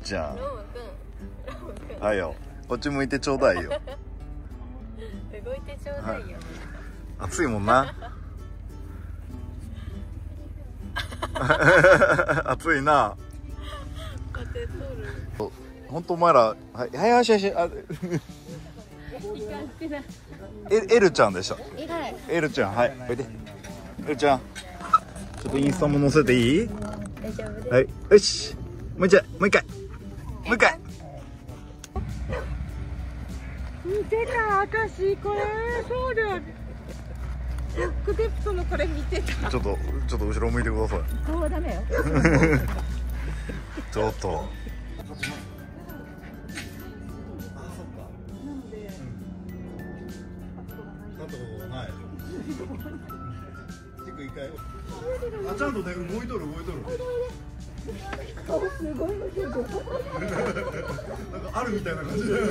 ちゃん。 ロムくん。 はいよ。こっち向いてちょうだいよ。 動いてちょうだいよ。 暑いもんな。暑いな。 こうやって撮る。 本当お前ら、はい、はい、よしよし、あ、エルちゃんでした。エルちゃん、はい、おいで。エルちゃん、ちょっとインスタも載せていい？ 大丈夫です。 はい、よし。もう一回、もう一回。もう一回。 見てた、私これ、そうだ。ブックデプトのこれ見てた。 ちょっと後ろ向いてください。 こうはダメよ。 ちょっと。あ、ちゃんとね、動いとる。 すごい動いてる。 なんかあるみたいな感じで。よ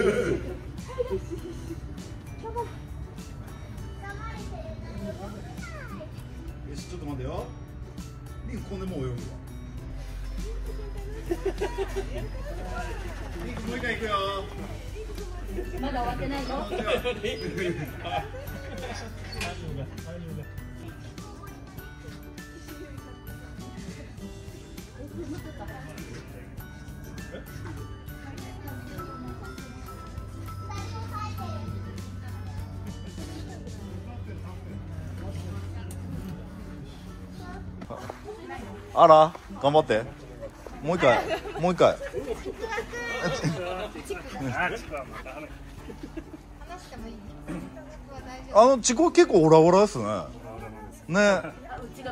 し、ちょっと待ってよ。リンこんでもう泳ぐわ。リンもう一回行くよ。 まだ終わってないよ。 あら、頑張って。もう一回。チコ結構オラオラですね。ね。 うちが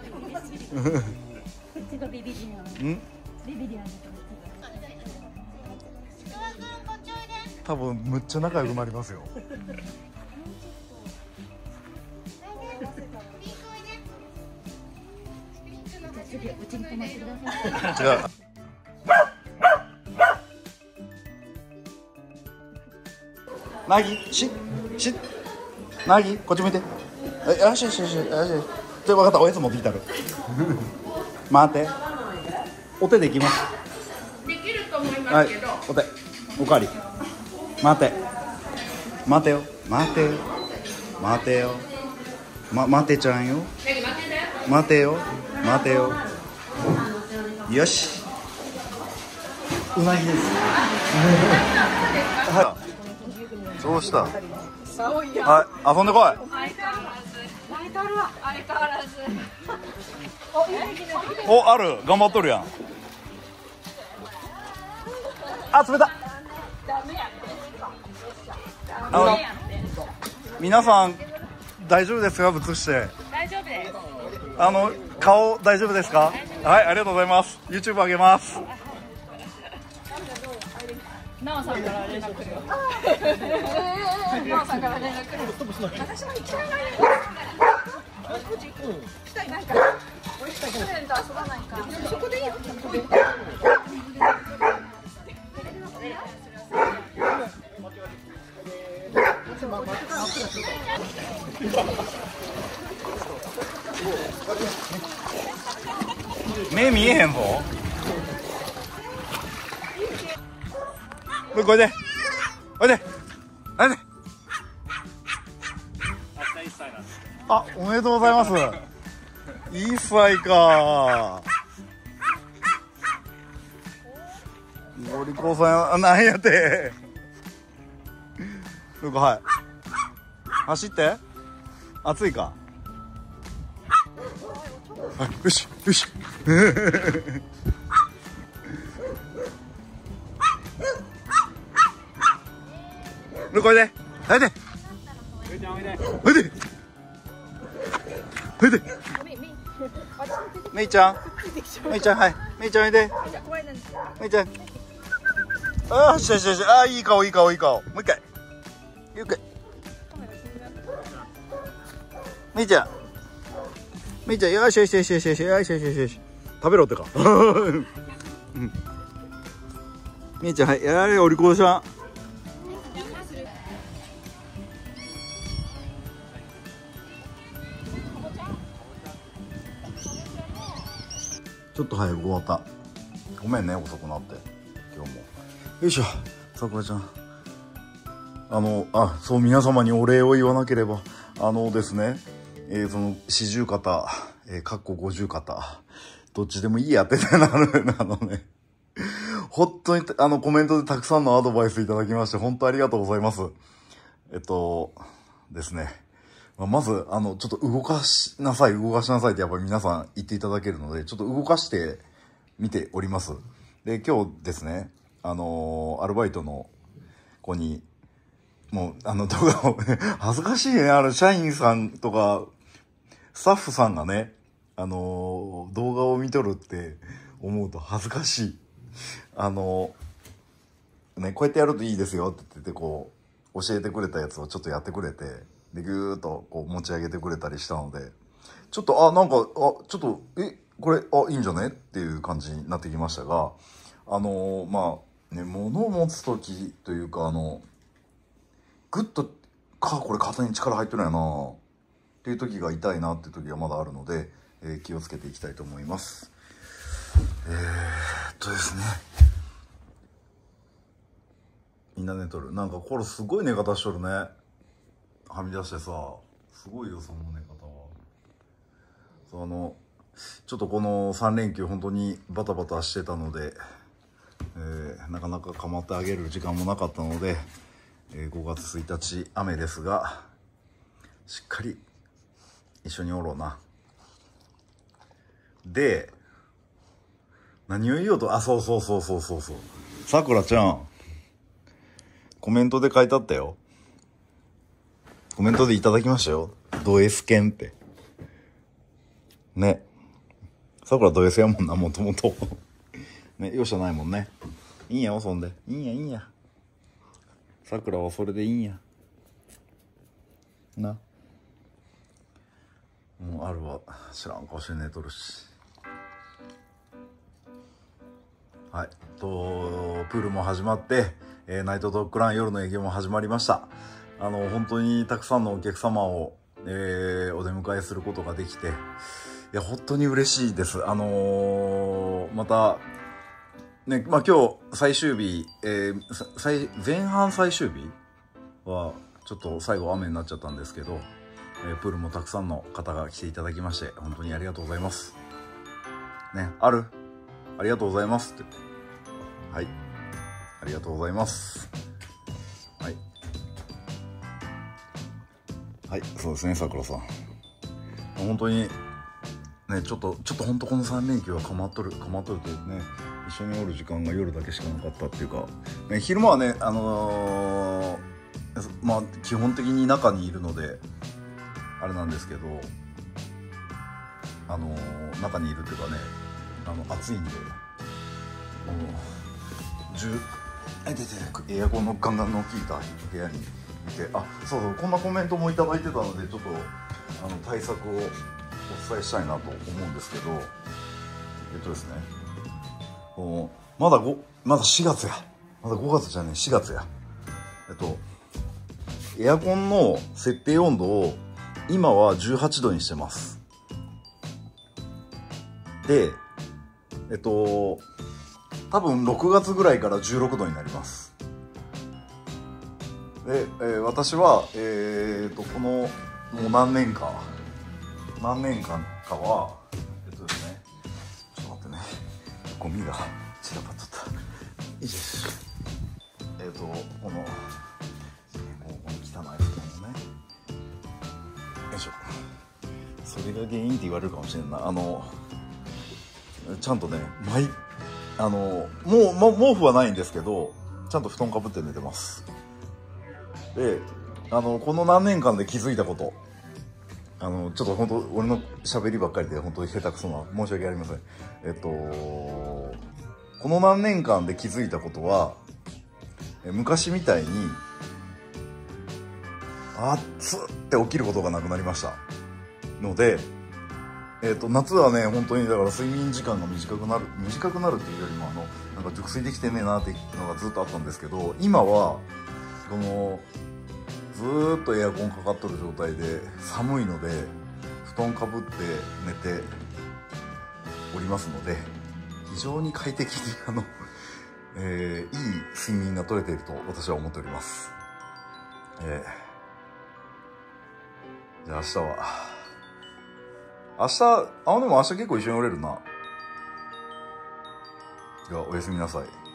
ビビリなの。ビビリなんだけど。 多分むっちゃ仲良くなりますよ。 次うちに泊まってください。 違う。なぎ、なぎ、こっち向いて。よし。じゃ、分かった、おやつ持ってきたる。待って。お手できます。 できると思いますけど。 お手、おかわり。待てよ。待てちゃんよ。待てよ。よし。うなぎです。はい。どうした。はい、遊んでこい。お、ある、頑張っとるやん。あ、冷た。皆さん大丈夫ですか？映して。 大丈夫です。 顔大丈夫ですか？はい、ありがとうございます。YouTube 上げます。 なおさんから連絡来るよ。なおさんから連絡来る。私も行きたいな。したいなんか。俺したい。去年と遊ばないか。そこでいいよ。 目見えへんぞ。おいで。あ、おめでとうございます。1歳か。ゴリコさん、なんやってはい、走って。暑いか。はい、よしこれで、はいで、めいちゃん、はい、めいちゃんおいで、めいちゃん。あー、よし、あー、いい顔、もう一回、めいちゃん、よし、食べろってか。めいちゃん、はい、やれ、お利口さん。ちょっと早く終わった。ごめんね、遅くなって。今日も。 よいしょ、さくらちゃん。そう、皆様にお礼を言わなければ。ですね、その、四十肩、かっこ五十肩、どっちでもいいやってなる、ね。本当に、コメントでたくさんのアドバイスいただきまして、本当ありがとうございます。ですね。まず、ちょっと動かしなさいってやっぱり皆さん言っていただけるので、ちょっと動かしてみております。で、今日ですね、アルバイトの子に、もう、動画をね、恥ずかしいね、社員さんとか、スタッフさんがね、動画を見とるって思うと恥ずかしい。ね、こうやってやるといいですよって言って、こう、教えてくれたやつをちょっとやってくれて、で、ぐーっとこう持ち上げてくれたりしたので、ちょっと、なんか、ちょっと、これ、いいんじゃねっていう感じになってきましたが、まあ、ね、物を持つときというか、ぐっと、これ肩に力入ってないなっていう時が痛いなっていう時がまだあるので、気をつけていきたいと思います。ですね。みんな寝とる。なんかこれすごい寝方しとるね。はみ出してさ、すごいよ、その寝方は。そう、ちょっとこの3連休本当にバタバタしてたので、なかなか構ってあげる時間もなかったので、5月1日雨ですが、しっかり一緒におろうな。で、何を言おうと、そう。さくらちゃん、コメントで書いてあったよ。コメントでいただきましたよ。ド S 犬って。ね。さくらド S やもんな、もともと。ね、容赦ないもんね。いいんや、そんで。いいんや。さくらはそれでいいんや。な。もうあるわ。知らん顔して寝とるし。はい。プールも始まって、ナイトドッグラン夜の営業も始まりました。本当にたくさんのお客様を、お出迎えすることができて、いや、本当に嬉しいです。また、ね、まあ、今日最終日、前半最終日は、ちょっと最後雨になっちゃったんですけど、プールもたくさんの方が来ていただきまして、本当にありがとうございます。ね、ありがとうございますって。はい。ありがとうございます。はい。はい、そうですね、さくらさん。本当に、ね、ちょっと本当この3連休はかまっとるというね、一緒におる時間が夜だけしかなかったっていうか、ね、昼間はね、まあ、基本的に中にいるので、あれなんですけど、中にいるっていうかね、暑いんで、エアコンのガンガンの効いた部屋にいて、そう、こんなコメントもいただいてたので、ちょっと対策をお伝えしたいなと思うんですけど、ですね、まだ4月や、まだ5月じゃねえ、4月や。エアコンの設定温度を今は18度にしてます。で、多分6月ぐらいから16度になります。で、私は、このもう何年間かは、ですね、ちょっと待ってね、ゴミが散らばっとった。よいしょ。この汚い布団をね、よいしょ。それが原因って言われるかもしれんな。ちゃんとね、もう毛布はないんですけど、ちゃんと布団かぶって寝てます。で、この何年間で気づいたこと、ちょっと本当俺の喋りばっかりで本当に下手くそな、申し訳ありません。この何年間で気づいたことは、昔みたいに暑って起きることがなくなりましたので、夏はね、本当にだから睡眠時間が短くなるっていうよりもなんか熟睡できてねえなっていうのがずっとあったんですけど、今はこのずーっとエアコンかかっとる状態で寒いので布団かぶって寝ておりますので、非常に快適にいい睡眠が取れていると私は思っております。じゃあ明日は、でも明日結構一緒におれるな。ではおやすみなさい。